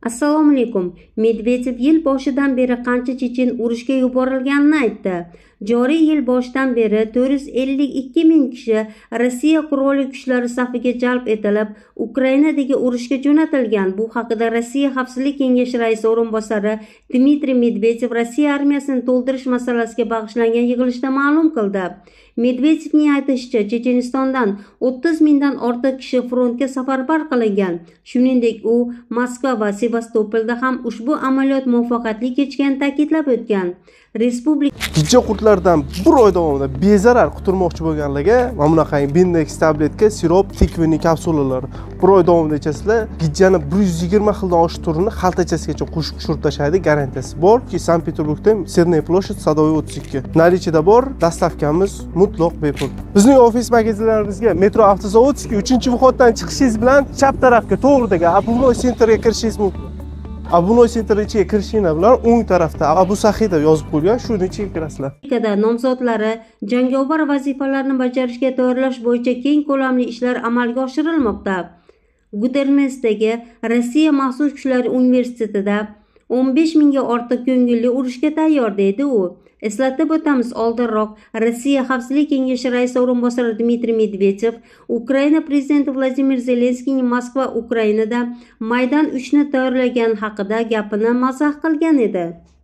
Assalomu alaykum. Medvedev yil boshidan beri qancha chechen urushga yuborilganini aytdi. Joriy yil boshidan beri 452 ming kishi Rossiya qurolli kuchlari safiga jalb etilib, Ukrainadagi urushga jo'natilgan. Bu haqida Rossiya Xavfsizlik kengashi raisi o'rinbosari Dmitriy Medvedev Rossiya armiyasini to'ldirish masalasiga bag'ishlangan yig'ilishda ma'lum qildi. Medvedevning aytishicha, Chechenistondan 30 mingdan ortiq kishi frontga safarbar qilingan. Shuningdek, u Moskva va Sevastopolda ham ushbu amaliyot muvaffaqiyatli kechganini ta'kidlab o'tgan. Respublika gijja qurtlardan bir oy davomida bezarar quturmoqchi bo'lganlarga mana bunaqangi Bindex tabletka, sirop, tikviniy kapsulalari bir oy davomida ichasizlar, gijjani 120 xildan oshiq turini xaltachasigacha qo'shib tushirib tashlaydi, garantiyasi bor. Sankt-Peterburgda Serniy ploshad Sadovoy 32. Narichida bor, dastavkamiz mutlaq bepul. Bizning ofis magazinlarimizga Metro Avtozavodskiy 3-vходdan chiqishingiz bilan chap tarafga to'g'ridagi Abunoy Centerga kirishingiz mumkin. Abunoy Center ichiga kirishinglar bilan o'ng tarafda Abu Saxiy deb yozib qo'ygan, shuni ichiga kirasizlar. Nomzodlari jangovar vazifalarni bajarishga tayyorlash bo'yicha keng ko'lamli ishlar amalga oshirilmoqda. Gudermesdagi Rossiya maxsus kuchlari universitetida 15 mingga ortiq ko'ngilli urushga tayyor deydi u. Eslatib o'tamiz, oldinroq Rossiya Xavfsizlik kengashi raisi o'rinbosari Dmitriy Medvedev Ukraina prezidenti Vladimir Zelenskiyning Moskva, Ukrainada Maydan 3 ni tayyorlagani haqida gapini mazax qilgan edi.